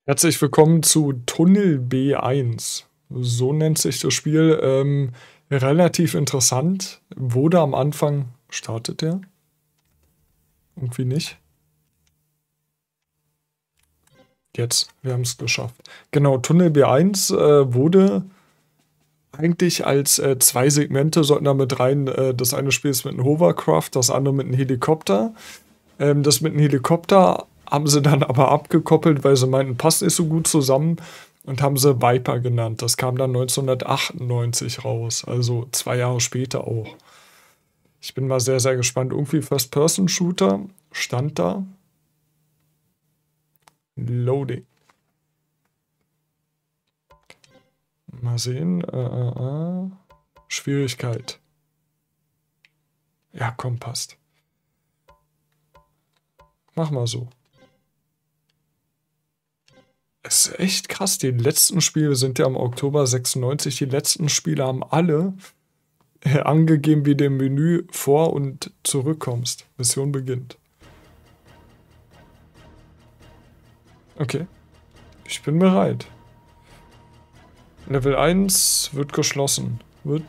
Herzlich willkommen zu Tunnel B1. So nennt sich das Spiel. Relativ interessant. Wurde am Anfang. Startet der? Irgendwie nicht. Jetzt, wir haben es geschafft. Genau, Tunnel B1 wurde eigentlich als zwei Segmente sollten da mit rein. Das eine Spiel ist mit einem Hovercraft, das andere mit einem Helikopter. Das mit dem Helikopter haben sie dann aber abgekoppelt, weil sie meinten, passt nicht so gut zusammen und haben sie Viper genannt. Das kam dann 1998 raus, also 2 Jahre später auch. Ich bin mal sehr, sehr gespannt. Irgendwie First-Person-Shooter stand da. Loading. Mal sehen. Schwierigkeit. Ja, komm, passt. Mach mal so. Es ist echt krass. Die letzten Spiele sind ja im Oktober 96. Die letzten Spiele haben alle angegeben, wie du im Menü vor- und zurückkommst. Mission beginnt. Okay. Ich bin bereit. Level 1 wird geschlossen.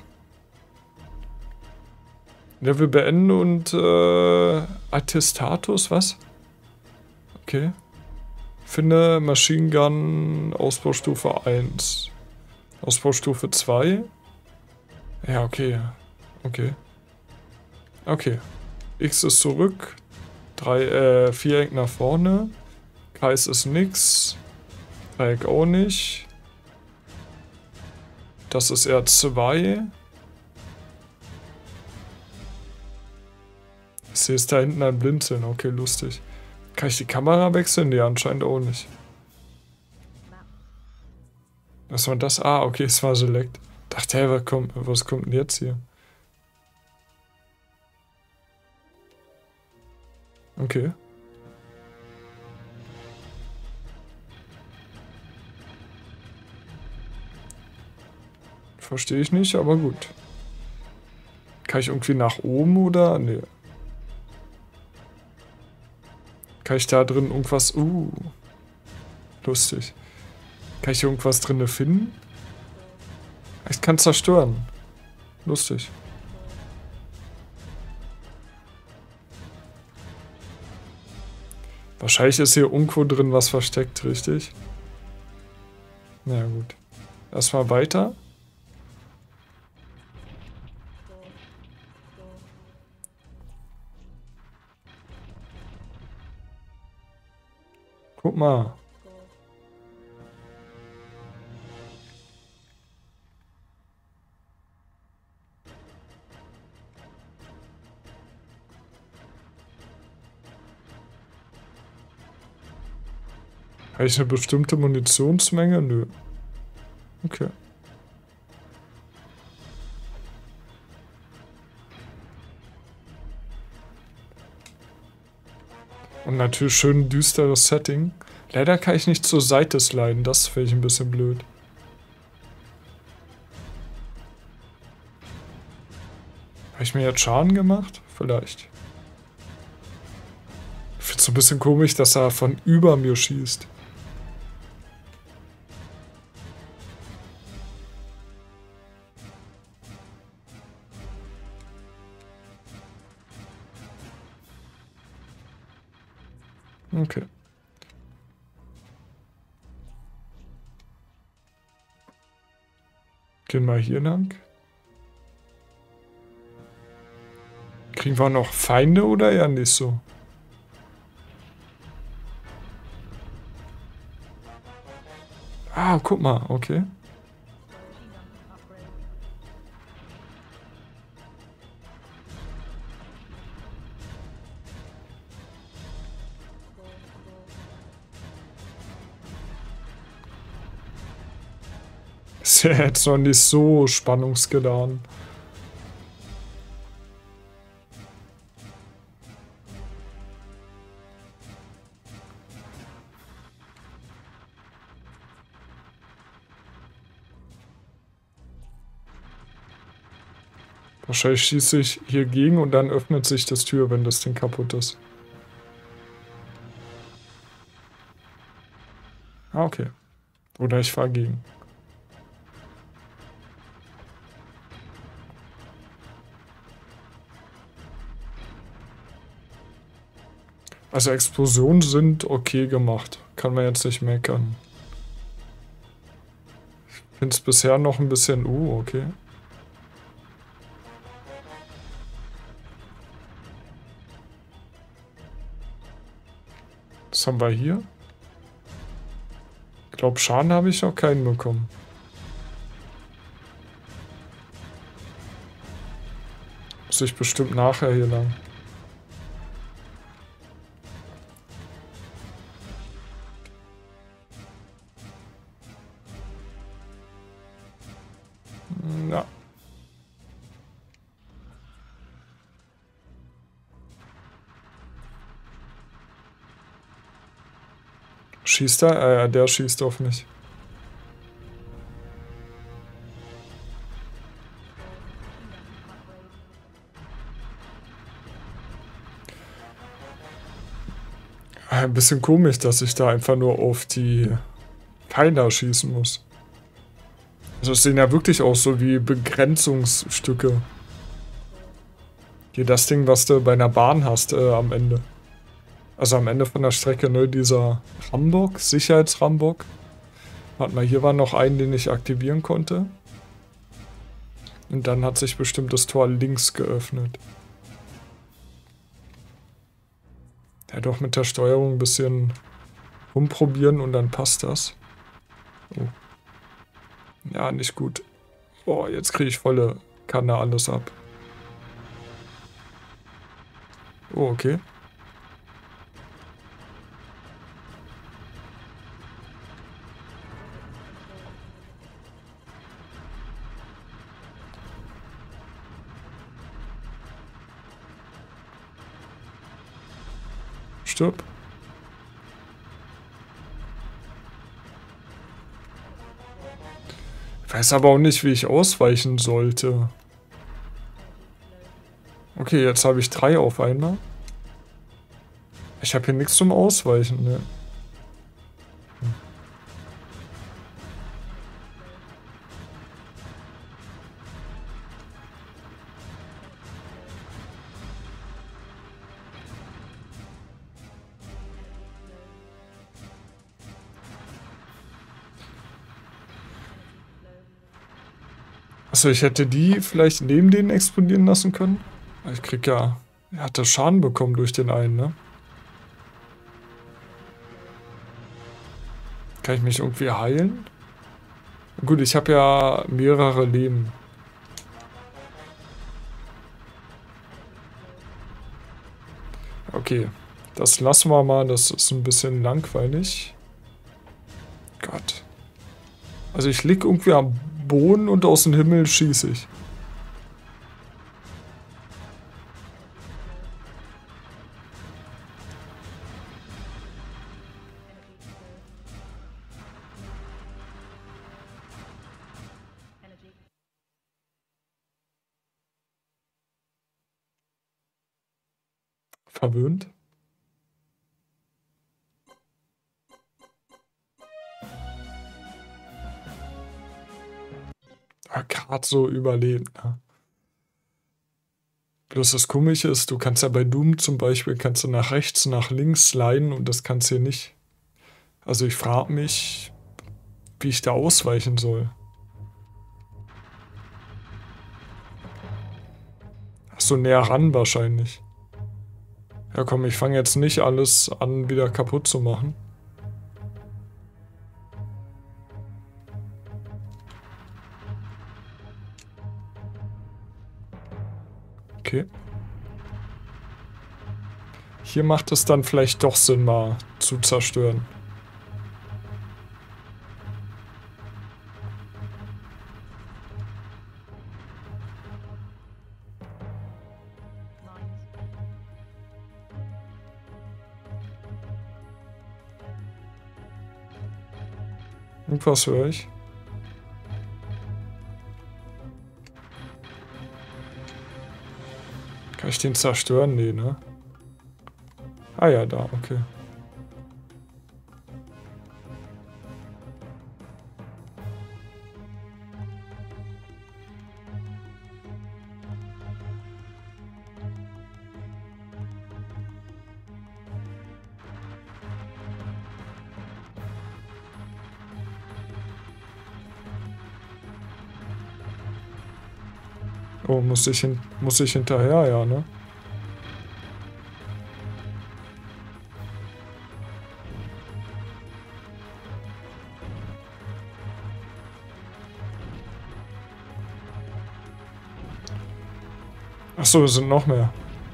Level beenden und Attestatus, was? Okay. Finde Machine Gun Ausbaustufe 1. Ausbaustufe 2. Ja, okay. Okay. Okay. X ist zurück. Viereck nach vorne. Kreis ist nix. Dreieck auch nicht. Das ist R2. Ich sehe es da hinten ein Blinzeln. Okay, lustig. Kann ich die Kamera wechseln? Nee, anscheinend auch nicht. Was war das? Ah, okay, es war Select. Dachte, hey, was kommt denn jetzt hier? Okay. Verstehe ich nicht, aber gut. Kann ich irgendwie nach oben oder? Nee. Kann ich da drin irgendwas... lustig. Kann ich irgendwas drin finden? Ich kann zerstören. Lustig. Wahrscheinlich ist hier irgendwo drin was versteckt, richtig? Na ja, gut. Erstmal weiter. Guck mal. Habe ich eine bestimmte Munitionsmenge? Nö. Okay. Und natürlich schön düsteres Setting. Leider kann ich nicht zur Seite sliden, das finde ich ein bisschen blöd. Habe ich mir jetzt Schaden gemacht? Vielleicht. Ich finde es so ein bisschen komisch, dass er von über mir schießt. Okay. Gehen wir hier lang. Kriegen wir noch Feinde oder eher nicht so? Ah, guck mal, okay. Ist ja jetzt noch nicht so spannungsgeladen. Wahrscheinlich schieße ich hier gegen und dann öffnet sich das Tür, wenn das Ding kaputt ist. Ah, okay. Oder ich fahre gegen. Also Explosionen sind okay gemacht. Kann man jetzt nicht meckern. Ich finde es bisher noch ein bisschen... okay. Was haben wir hier? Ich glaube, Schaden habe ich noch keinen bekommen. Muss ich bestimmt nachher hier lang. Ja. Schießt er? Der schießt auf mich. Ein bisschen komisch, dass ich da einfach nur auf die Pfeiler schießen muss. Also es sehen ja wirklich aus so wie Begrenzungsstücke. Hier das Ding, was du bei einer Bahn hast am Ende. Also am Ende von der Strecke, ne, dieser Rambock, Sicherheitsrambock. Warte mal, hier war noch einen, den ich aktivieren konnte. Und dann hat sich bestimmt das Tor links geöffnet. Ja, doch mit der Steuerung ein bisschen rumprobieren und dann passt das. Oh. Ja, nicht gut. Oh, jetzt kriege ich volle Kanne alles ab. Oh, okay. Stirb. Ich weiß aber auch nicht, wie ich ausweichen sollte. Okay, jetzt habe ich 3 auf einmal. Ich habe hier nichts zum Ausweichen, ne? Achso, ich hätte die vielleicht neben denen explodieren lassen können. Ich krieg ja... Er hatte Schaden bekommen durch den einen, ne? Kann ich mich irgendwie heilen? Gut, ich habe ja mehrere Leben. Okay, das lassen wir mal. Das ist ein bisschen langweilig. Gott. Also ich lieg irgendwie am Boden und aus dem Himmel schieße ich. Verwöhnt. Gerade so überlebt, ne? Bloß das Komische ist, du kannst ja bei Doom zum Beispiel, kannst du nach rechts, nach links sliden und das kannst du hier nicht. Also ich frage mich, wie ich da ausweichen soll. Ach so, näher ran wahrscheinlich. Ja komm, ich fange jetzt nicht alles an, wieder kaputt zu machen. Okay. Hier macht es dann vielleicht doch Sinn, mal zu zerstören. Irgendwas höre ich. Kann ich den zerstören? Nee, ne? Ah ja, da, okay. Oh, muss ich hinterher, ja, ne? Achso, es sind noch mehr.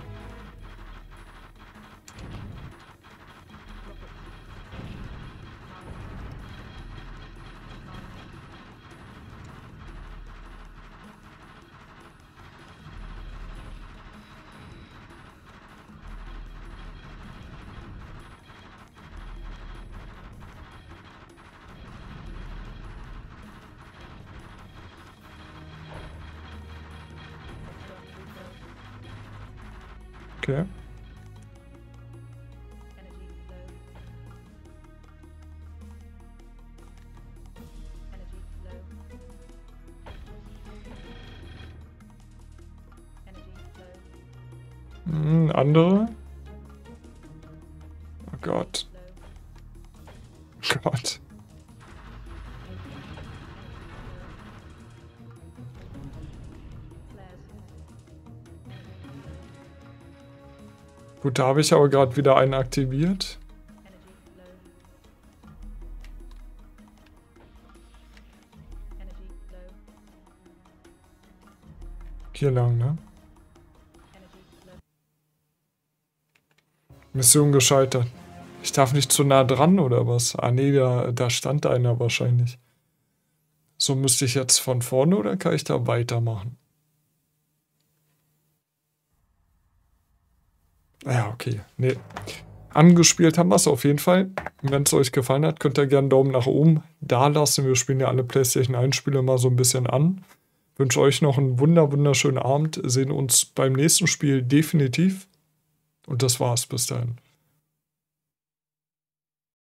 Okay. Andere? Oh Gott. Oh Gott. Gut, da habe ich aber gerade wieder einen aktiviert. Hier lang, ne? Mission gescheitert. Ich darf nicht zu nah dran, oder was? Ah, nee, da stand einer wahrscheinlich. So, müsste ich jetzt von vorne oder kann ich da weitermachen? Ja, okay. Nee. Angespielt haben wir es auf jeden Fall. Wenn es euch gefallen hat, könnt ihr gerne einen Daumen nach oben da lassen. Wir spielen ja alle PlayStation 1 Spiele mal so ein bisschen an. Wünsche euch noch einen wunderschönen Abend. Sehen uns beim nächsten Spiel definitiv. Und das war's. Bis dahin.